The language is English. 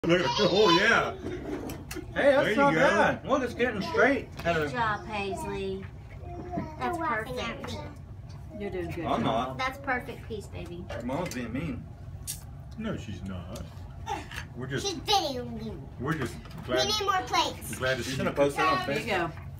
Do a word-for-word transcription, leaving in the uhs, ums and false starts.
Look at oh yeah. Hey, that's there not you go. bad. Look, it's getting straight. Good job, Paisley. That's perfect. You're doing good. I'm not. That's perfect piece, baby. Mom's being mean. No, she's not. We're just She's videoing you. we're just We glad, need more plates. glad to She's see gonna you. post that on There you Facebook. go.